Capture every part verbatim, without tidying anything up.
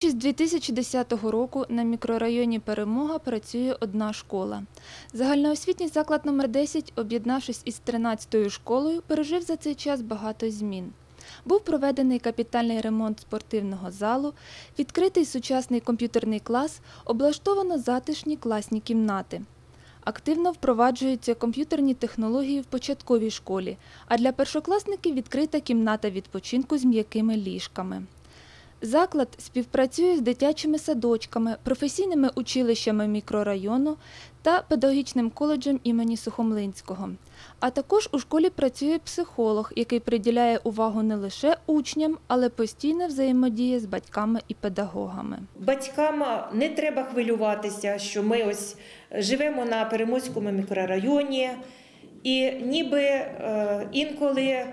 З дві тисячі десятого року на мікрорайоні Перемога працює одна школа. Загальноосвітній заклад номер десять, об'єднавшись із тринадцятою школою, пережив за цей час багато змін. Був проведений капітальний ремонт спортивного залу, відкритий сучасний комп'ютерний клас, облаштовано затишні класні кімнати. Активно впроваджуються комп'ютерні технології в початковій школі, а для першокласників відкрита кімната відпочинку з м'якими ліжками. Заклад співпрацює з дитячими садочками, професійними училищами мікрорайону та педагогічним коледжем імені Сухомлинського. А також у школі працює психолог, який приділяє увагу не лише учням, але постійно взаємодіє з батьками і педагогами. Батькам не треба хвилюватися, що ми ось живемо на Переможському мікрорайоні і ніби інколи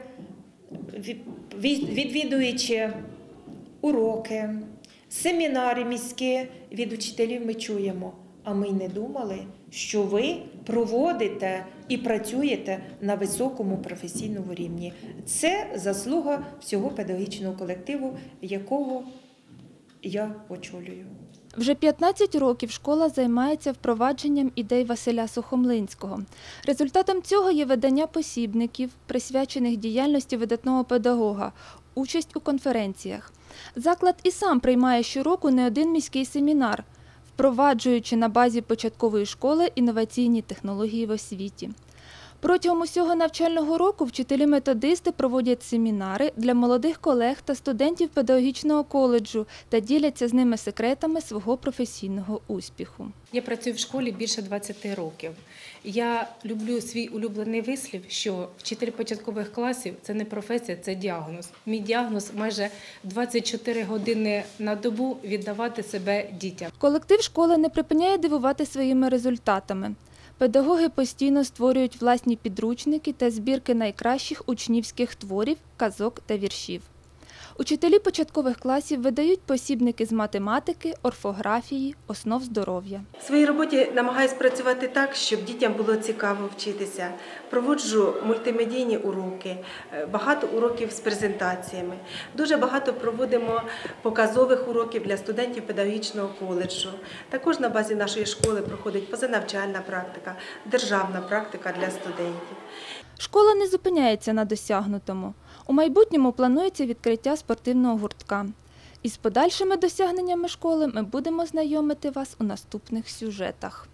відвідуючи уроки, семінари міські від учителів ми чуємо, а ми й не думали, що ви проводите і працюєте на високому професійному рівні. Це заслуга всього педагогічного колективу, якого я очолюю. Вже п'ятнадцять років школа займається впровадженням ідей Василя Сухомлинського. Результатом цього є видання посібників, присвячених діяльності видатного педагога, участь у конференціях. Заклад і сам приймає щороку не один міський семінар, впроваджуючи на базі початкової школи інноваційні технології в освіті. Протягом усього навчального року вчителі-методисти проводять семінари для молодих колег та студентів педагогічного коледжу та діляться з ними секретами свого професійного успіху. Я працюю в школі більше двадцяти років. Я люблю свій улюблений вислів, що вчитель початкових класів – це не професія, це діагноз. Мій діагноз – майже двадцять чотири години на добу віддавати себе дітям. Колектив школи не припиняє дивувати своїми результатами. Педагоги постійно створюють власні підручники та збірки найкращих учнівських творів, казок та віршів. Учителі початкових класів видають посібники з математики, орфографії, основ здоров'я. В своїй роботі намагаюся працювати так, щоб дітям було цікаво вчитися. Проводжу мультимедійні уроки, багато уроків з презентаціями. Дуже багато проводимо показових уроків для студентів педагогічного коледжу. Також на базі нашої школи проходить позанавчальна практика, державна практика для студентів. Школа не зупиняється на досягнутому. У майбутньому планується відкриття спортивного гуртка. Із подальшими досягненнями школи ми будемо знайомити вас у наступних сюжетах.